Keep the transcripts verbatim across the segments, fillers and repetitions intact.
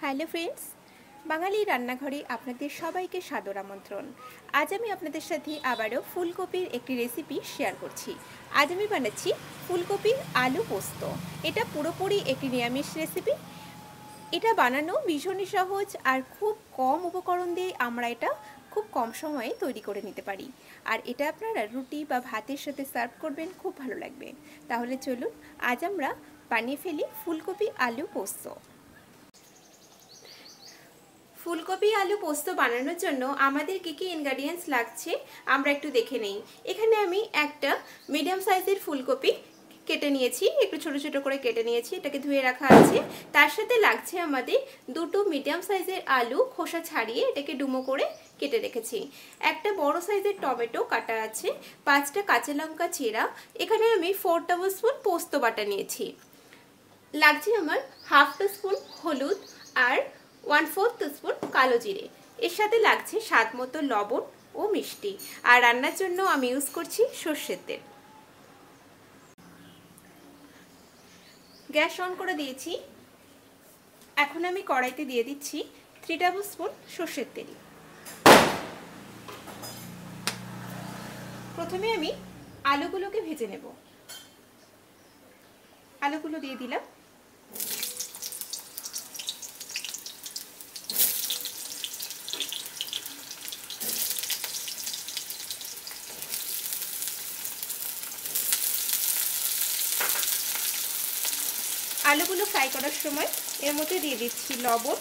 Hello friends, বাঙালি রান্নাঘরে আপনাদের সবাইকে সাদর আমন্ত্রণ। আজ আমি আপনাদের সাথে আবারও ফুলকপির একটি রেসিপি শেয়ার করছি। আজ আমি বানাচ্ছি ফুলকপির আলু পোস্ত। এটা পুরোপুরি একটি নিরামিষ রেসিপি। এটা বানানো ভীষণই সহজ আর খুব কম উপকরণ দিয়ে আমরা এটা খুব কম সময়ে তৈরি করে নিতে পারি। আর এটা আপনারা রুটি বা ভাতের সাথে সার্ভ করবেন, খুব ভালো লাগবে। তাহলে চলুন আজ আমরা বানিয়ে ফেলি ফুলকপি আলু পোস্ত। ফুলকপি আলু পোস্ত বানানোর জন্য আমাদের কী কী ইনগ্রেডিয়েন্টস লাগছে আমরা একটু দেখে নেই। এখানে আমি একটা মিডিয়াম সাইজের ফুলকপি কেটে নিয়েছি, একটু ছোট ছোট করে কেটে নিয়েছি, এটাকে ধুয়ে রাখা আছে। তার সাথে লাগছে আমাদের দুটো মিডিয়াম সাইজের আলু, খোসা ছাড়িয়ে এটাকে ডুমো করে কেটে রেখেছি। একটা বড় সাইজের টমেটো কাটা আছে, পাঁচটা কাঁচা লঙ্কা চেরা। এখানে আমি ফোর টেবিল স্পুন পোস্ত বাটা নিয়েছি। লাগছে আমার হাফ টি স্পুন হলুদ আর ওয়ান ফোর্থ স্পুন কালো জিরে। এর সাথে লাগছে স্বাদ মতো লবণ ও মিষ্টি। আর রান্নার জন্য আমি ইউজ করছি সর্ষের তেল। গ্যাস অন করে দিয়েছি। এখন আমি কড়াইতে দিয়ে দিচ্ছি থ্রি টেবিল স্পুন সর্ষের তেল। প্রথমে আমি আলুগুলোকে ভেজে নেব। আলুগুলো দিয়ে দিলাম। আলুগুলো ফ্রাই করার সময় এর মধ্যে দিয়ে দিচ্ছি লবণ,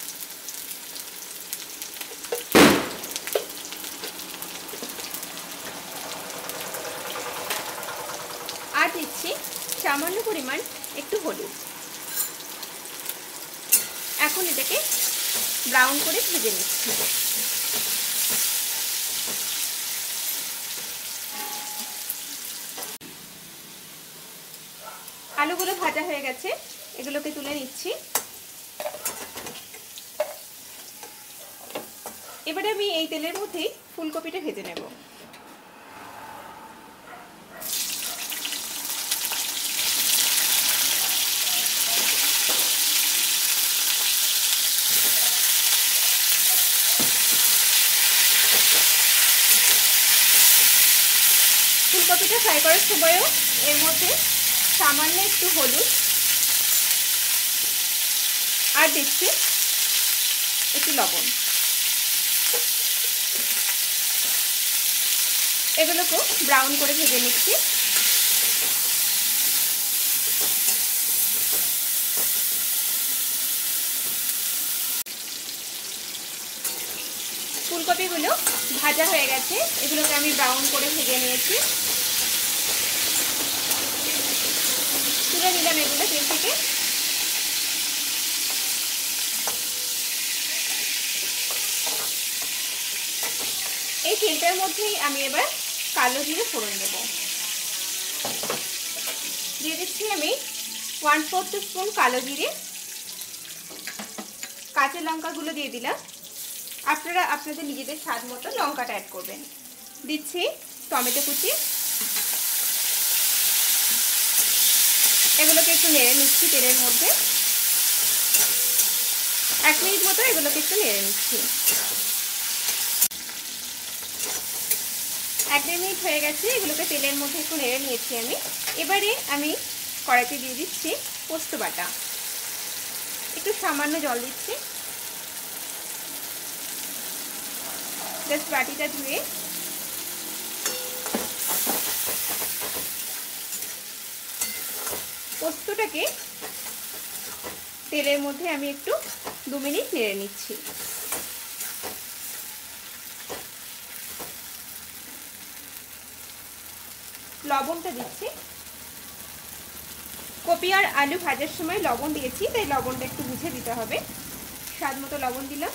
আর দিচ্ছি সামান্য পরিমাণ একটু হলুদ। এখন এটাকে ব্রাউন করে ভেজে নিচ্ছি। আলুগুলো ভাজা হয়ে গেছে, এগুলোকে তুলে নিচ্ছি। এবারে আমি এই তেলের মধ্যেই ফুলকপিটা ভেজে নেব। ফুলকপিটা ফ্রাই করার সময়ও এর মধ্যে সামান্য একটু হলুদ আর দিচ্ছি একটু লবণ। এগুলোকে ব্রাউন করে ভেজে নিচ্ছি। ফুলকপিগুলো ভাজা হয়ে গেছে, এগুলোকে আমি ব্রাউন করে ভেজে নিয়েছি। তুলে নিলাম এগুলো তেল থেকে। এই তেলটার মধ্যেই আমি এবার কালো জিরে ফোড়ন দেব। দিয়ে দিচ্ছি আমি ওয়ান ফোর্থ স্পুন কালো জিরে। কাঁচা লঙ্কাগুলো দিয়ে দিলাম। আপনারা আপনাদের নিজেদের স্বাদ মতো লঙ্কাটা অ্যাড করবেন। দিচ্ছি টমেটো কুচি। এগুলোকে একটু নেড়ে নিচ্ছি তেলের মধ্যে। এক মিনিট মতো এগুলোকে একটু নেড়ে নিচ্ছি। এক দেড় মিনিট হয়ে গেছে, এগুলোকে তেলের মধ্যে একটু নেড়ে নিয়েছি আমি। এবারে আমি কড়াইতে দিয়ে দিচ্ছি পোস্ত বাটা। একটু সামান্য জল দিচ্ছি। জাস্ট বাটিটা ধুয়ে পোস্তটাকে তেলের মধ্যে আমি একটু দু মিনিট নেড়ে নিচ্ছি। লবণটা দিচ্ছি। কপি আর আলু ভাজার সময় লবণ দিয়েছি, তাই লবণটা একটু বুঝে দিতে হবে। স্বাদ মতো লবণ দিলাম।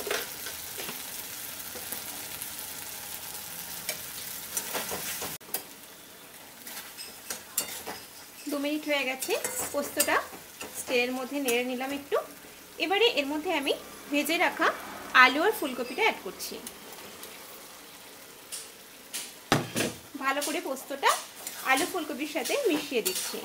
দু মিনিট হয়ে গেছে, পোস্তটা তেলের মধ্যে নেড়ে নিলাম একটু। এবারে এর মধ্যে আমি ভেজে রাখা আলু আর ফুলকপিটা অ্যাড করছি। ভালো করে পোস্তটা আলু ফুলকপির সাথে মিশিয়ে দিচ্ছি।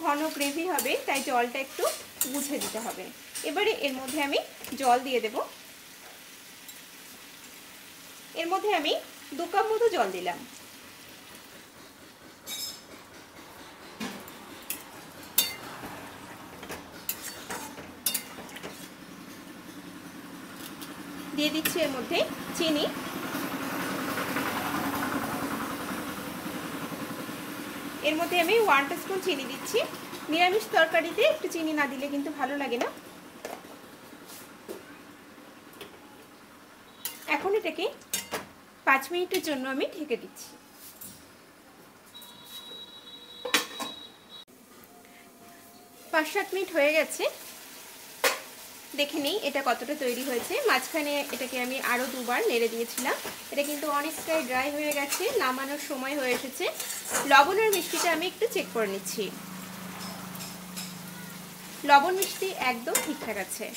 ঘন গ্রেভি হবে, তাই জলটা একটু বুঝে দিতে হবে। এবারে এর মধ্যে আমি জল দিয়ে দেব। এর মধ্যে আমি দু কাপ মতো জল দিলাম। দিয়ে দিচ্ছি এর মধ্যে চিনি। এর মধ্যে আমি ওয়ান টিস্পুন চিনি দিচ্ছি। নিরামিষ তরকারিতে একটু চিনি না দিলে কিন্তু ভালো লাগে না। এখন এটাকে পাঁচ মিনিটের জন্য আমি ঢেকে দিচ্ছি। পাঁচ সাত মিনিট হয়ে গেছে, দেখে নিই এটা কতটা তৈরি হয়েছে। মাঝখানে এটাকে আমি আরও দুবার নেড়ে দিয়েছিলাম। এটা কিন্তু অনেকটাই ড্রাই হয়ে গেছে, নামানোর সময় হয়ে এসেছে। লবণ আর মিষ্টিটা আমি একটু চেক করে নিচ্ছি। লবণ মিষ্টি একদম ঠিকঠাক আছে।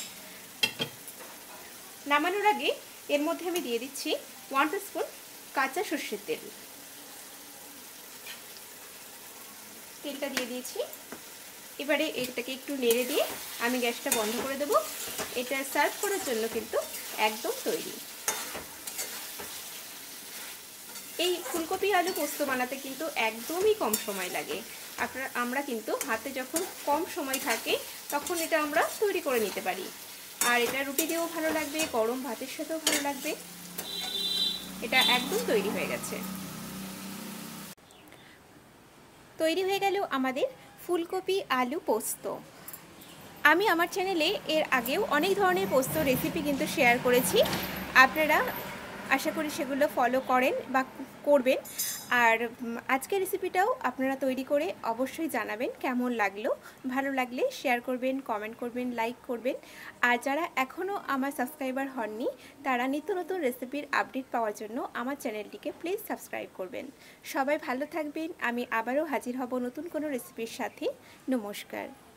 নামানোর আগে এর মধ্যে আমি দিয়ে দিচ্ছি ওয়ান টিস্পুন কাঁচা সর্ষের তেল। তেলটা দিয়ে দিয়েছি। এবারে এটাকে একটু নেড়ে দিয়ে আমি গ্যাসটা বন্ধ করে দেব। এটা সার্ভ করার জন্য কিন্তু একদম তৈরি। এই ফুলকপি আলু পোস্ত বানাতে কিন্তু একদমই কম সময় লাগে। আপনারা আমরা কিন্তু হাতে যখন কম সময় থাকে তখন এটা আমরা তৈরি করে নিতে পারি। আর এটা রুটি দিয়েও ভালো লাগবে, গরম ভাতের সাথেও ভালো লাগবে। এটা একদম তৈরি হয়ে গেছে। তৈরি হয়ে গেল আমাদের ফুলকপি আলু পোস্ত। আমি আমার চ্যানেলে এর আগেও অনেক ধরনের পোস্ত রেসিপি কিন্তু শেয়ার করেছি। আপনারা আশা করি সেগুলো ফলো করেন বা করবেন। আর আজকের রেসিপিটাও আপনারা তৈরি করে অবশ্যই জানাবেন কেমন লাগলো। ভালো লাগলে শেয়ার করবেন, কমেন্ট করবেন, লাইক করবেন। আর যারা এখনও আমার সাবস্ক্রাইবার হননি তারা নিত্য নতুন রেসিপির আপডেট পাওয়ার জন্য আমার চ্যানেলটিকে প্লিজ সাবস্ক্রাইব করবেন। সবাই ভালো থাকবেন। আমি আবারও হাজির হব নতুন কোনো রেসিপির সাথে। নমস্কার।